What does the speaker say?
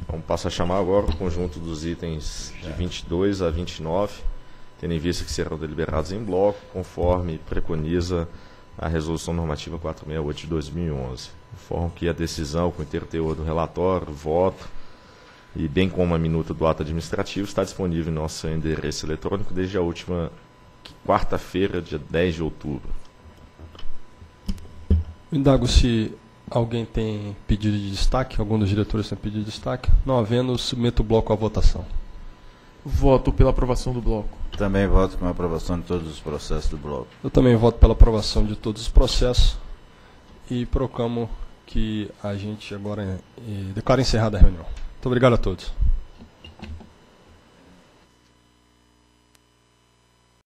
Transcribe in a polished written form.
Vamos passar a chamar agora o conjunto dos itens de 22 a 29, tendo em vista que serão deliberados em bloco, conforme preconiza a Resolução Normativa 468 de 2011. Informo que a decisão, com o inteiro teor do relatório, voto, e bem como a minuta do ato administrativo, está disponível em nosso endereço eletrônico desde a última quarta-feira, dia 10 de outubro. Indago se alguém tem pedido de destaque, algum dos diretores tem pedido de destaque. Não havendo, submeto o bloco à votação. Voto pela aprovação do bloco. Também voto com a aprovação de todos os processos do bloco. Eu também voto pela aprovação de todos os processos e proclamo que a gente agora declara encerrada a reunião. Muito obrigado a todos.